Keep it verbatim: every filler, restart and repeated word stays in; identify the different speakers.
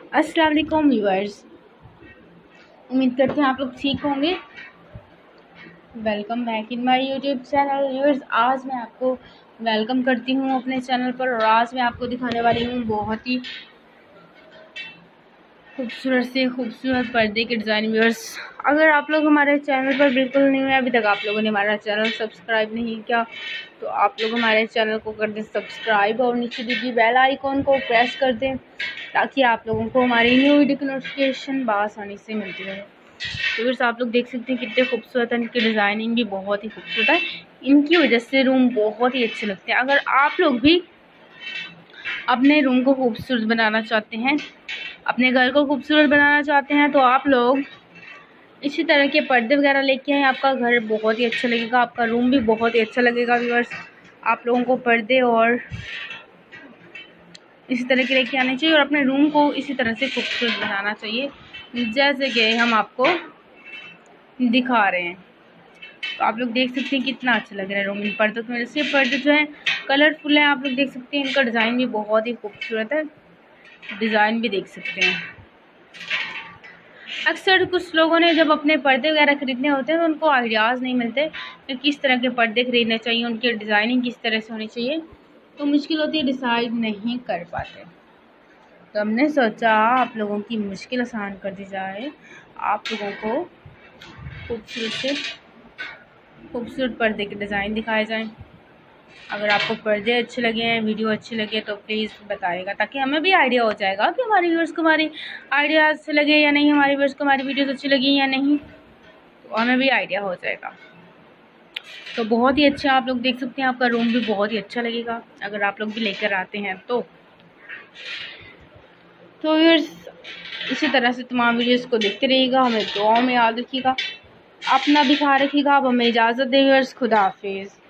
Speaker 1: अस्सलाम वालेकुम व्यूअर्स, उम्मीद करते हैं आप लोग ठीक होंगे। Welcome back in my YouTube channel. Viewers, आज मैं आपको वेलकम करती हूँ अपने चैनल पर और आज मैं आपको दिखाने वाली हूँ बहुत ही खूबसूरत से खूबसूरत पर्दे के डिज़ाइन। व्यूअर्स, अगर आप लोग हमारे चैनल पर बिल्कुल नहीं है, अभी तक आप लोगों ने हमारा चैनल सब्सक्राइब नहीं किया तो आप लोग हमारे चैनल को कर दें सब्सक्राइब और नीचे दीजिए बेल आइकॉन को प्रेस कर दें ताकि आप लोगों को हमारी न्यू वीडियो की नोटिफिकेशन बआसानी से मिलती रहे। तो व्यूअर्स, आप लोग देख सकते हैं कितने खूबसूरत है, इनकी डिज़ाइनिंग भी बहुत ही खूबसूरत है। इनकी वजह से रूम बहुत ही अच्छे लगते हैं। अगर आप लोग भी अपने रूम को खूबसूरत बनाना चाहते हैं, अपने घर को खूबसूरत बनाना चाहते हैं, तो आप लोग इसी तरह के पर्दे वगैरह लेके आएँ। आपका घर बहुत ही अच्छा लगेगा, आपका रूम भी बहुत ही अच्छा लगेगा। व्यूअर्स, आप लोगों को पर्दे और इसी तरह के लेके आने चाहिए और अपने रूम को इसी तरह से खूबसूरत बनाना चाहिए जैसे कि हम आपको दिखा रहे हैं। तो आप लोग देख सकते हैं कितना अच्छा लग रहा है रूम इन पर्दों की वजह से। पर्दे जो है कलरफुल है, आप लोग देख सकते हैं, इनका डिज़ाइन भी बहुत ही खूबसूरत है। डिज़ाइन भी देख सकते हैं। अक्सर कुछ लोगों ने जब अपने पर्दे वगैरह ख़रीदने होते हैं तो उनको आइडियाज़ नहीं मिलते कि किस तरह के पर्दे ख़रीदने चाहिए, उनकी डिज़ाइनिंग किस तरह से होनी चाहिए, तो मुश्किल होती है, डिसाइड नहीं कर पाते। तो हमने सोचा आप लोगों की मुश्किल आसान कर दी जाए, आप लोगों को खूबसूरत से खूबसूरत पर्दे के डिज़ाइन दिखाए जाएं। अगर आपको पर्दे अच्छे लगे हैं, वीडियो अच्छी लगे तो प्लीज़ बताइएगा ताकि हमें भी आइडिया हो जाएगा कि हमारे व्यूअर्स को हमारी आइडिया अच्छे लगे या नहीं, हमारे व्यूअर्स को हमारी वीडियोस अच्छी लगी या नहीं, तो हमें भी आइडिया हो जाएगा। तो बहुत ही अच्छा, आप लोग देख सकते हैं, आपका रूम भी बहुत ही अच्छा लगेगा अगर आप लोग भी लेकर आते हैं तो। तो व्यूअर्स, इसी तरह से तमाम वीडियोस को देखते रहिएगा, हमें दुआओं में याद रखिएगा, अपना भी ख्याल रखिएगा। आप हमें इजाज़त दें व्यूअर्स, खुदा हाफिज़।